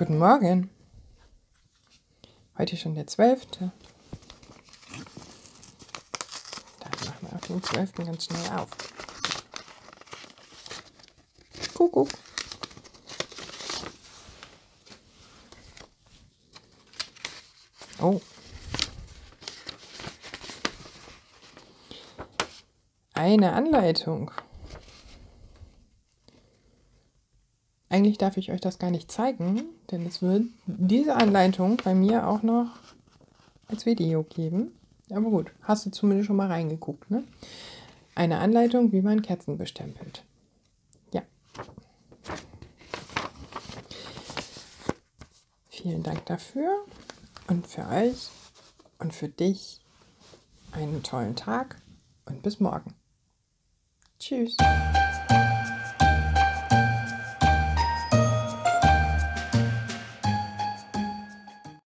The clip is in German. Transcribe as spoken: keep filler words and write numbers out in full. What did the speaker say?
Guten Morgen. Heute schon der zwölfte. Dann machen wir auch den zwölften ganz schnell auf. Kuckuck. Oh. Eine Anleitung. Eigentlich darf ich euch das gar nicht zeigen, denn es wird diese Anleitung bei mir auch noch als Video geben. Aber gut, hast du zumindest schon mal reingeguckt, ne? Eine Anleitung, wie man Kerzen bestempelt. Ja. Vielen Dank dafür und für euch und für dich einen tollen Tag und bis morgen. Tschüss.